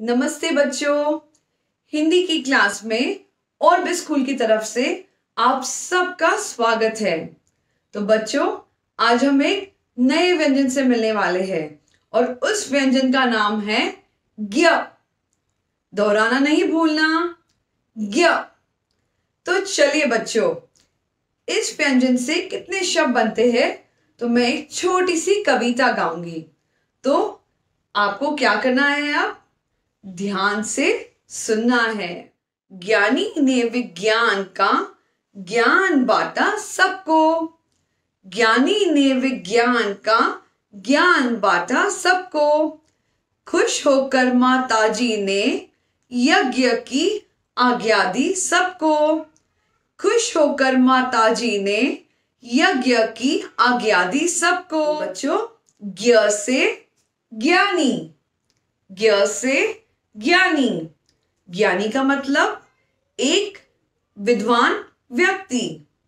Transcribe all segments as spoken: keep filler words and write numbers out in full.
नमस्ते बच्चों, हिंदी की क्लास में और भी स्कूल की तरफ से आप सबका स्वागत है। तो बच्चों, आज हम एक नए व्यंजन से मिलने वाले हैं और उस व्यंजन का नाम है ज्ञ। दोहराना नहीं भूलना, ज्ञ। तो चलिए बच्चों, इस व्यंजन से कितने शब्द बनते हैं तो मैं एक छोटी सी कविता गाऊंगी। तो आपको क्या करना है, आप ध्यान से सुनना है। ज्ञानी ने विज्ञान का ज्ञान बांटा सबको। ज्ञानी ने विज्ञान का ज्ञान बांटा सबको। खुश होकर माताजी ने यज्ञ की आज्ञा दी सबको। खुश होकर माताजी ने यज्ञ की आज्ञा दी सबको। बच्चों, ज्ञ से ज्ञानी, ज्ञ से ज्ञानी। ज्ञानी का मतलब एक विद्वान व्यक्ति।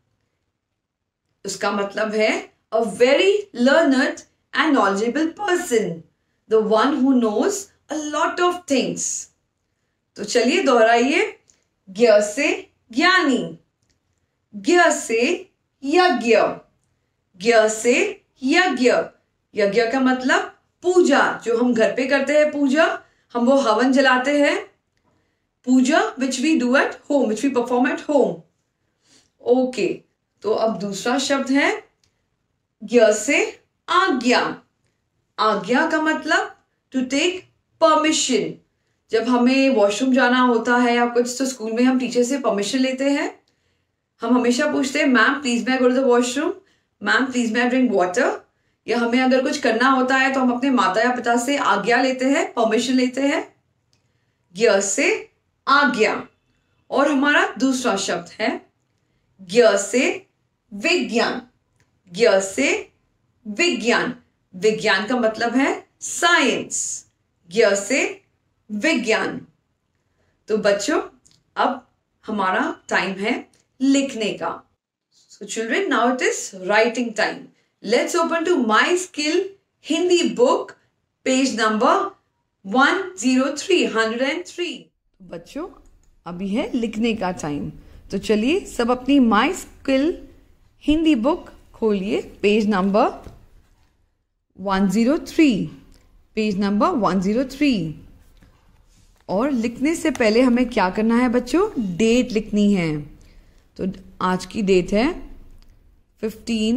उसका मतलब है a very learned and knowledgeable person, the one who knows a lot of things. तो चलिए दोहराइए, ज्ञ से ज्ञानी, ज्ञ से यज्ञ, ज्ञ से यज्ञ। यज्ञ का मतलब पूजा, जो हम घर पे करते हैं पूजा, हम वो हवन जलाते हैं। Puja which we do at home, which we perform at home. Okay, तो अब दूसरा शब्द है ज्ञ से आज्ञा। आज्ञा का मतलब टू टेक परमिशन। जब हमें वॉशरूम जाना होता है या कुछ, तो स्कूल में हम टीचर से परमिशन लेते हैं। हम हमेशा पूछते हैं, मैम प्लीज मैं go to the washroom, ma'am please मैं ड्रिंक वाटर। या हमें अगर कुछ करना होता है तो हम अपने माता या पिता से आज्ञा लेते हैं, परमिशन लेते हैं। ज्ञ से आज्ञा। और हमारा दूसरा शब्द है ज्ञ से विज्ञान, ज्ञ से विज्ञान। विज्ञान का मतलब है साइंस, ज्ञ से विज्ञान। तो बच्चों, अब हमारा टाइम है लिखने का। So children, now it is writing time. Let's open to My Skill Hindi book, page number one oh three, one oh three. बच्चों, अभी है लिखने का टाइम। तो चलिए सब अपनी माई स्किल हिंदी बुक खोलिए, page number one oh three, page number one oh three। और लिखने से पहले हमें क्या करना है बच्चों, डेट लिखनी है। तो आज की डेट है fifteen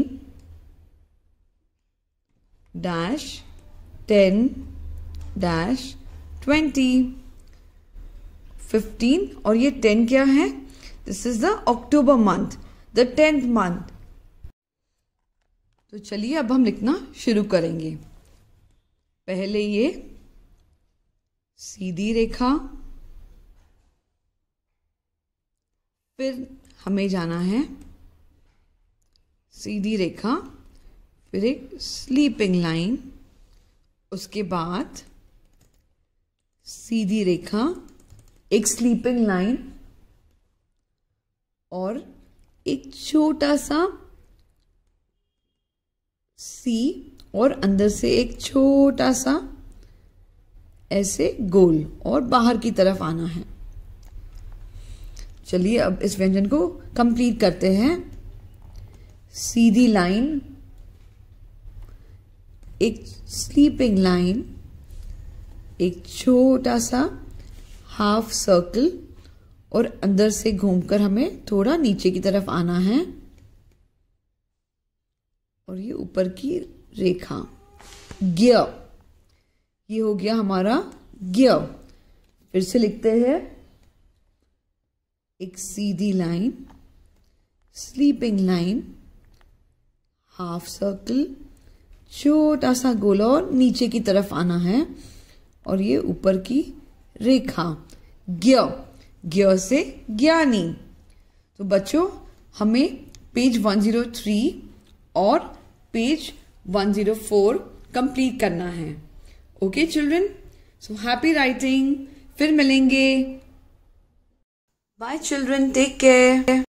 dash ten dash twenty. Fifteen और ये टेन क्या है, this is the October month, the tenth month. तो चलिए अब हम लिखना शुरू करेंगे। पहले ये सीधी रेखा, फिर हमें जाना है सीधी रेखा, फिर एक स्लीपिंग लाइन, उसके बाद सीधी रेखा, एक स्लीपिंग लाइन और एक छोटा सा सी और अंदर से एक छोटा सा ऐसे गोल और बाहर की तरफ आना है। चलिए अब इस व्यंजन को कंप्लीट करते हैं। सीधी लाइन, एक स्लीपिंग लाइन, एक छोटा सा हाफ सर्कल और अंदर से घूमकर हमें थोड़ा नीचे की तरफ आना है और ये ऊपर की रेखा ज्ञ। ये हो गया हमारा ज्ञ। फिर से लिखते हैं, एक सीधी line, sleeping line, half circle, छोटा सा गोला और नीचे की तरफ आना है और ये ऊपर की रेखा ज्ञ। ज्ञ से ज्ञानी। तो बच्चों, हमें पेज one oh three और page one oh four complete करना है। Okay children, so happy writing. फिर मिलेंगे। Bye children, take care.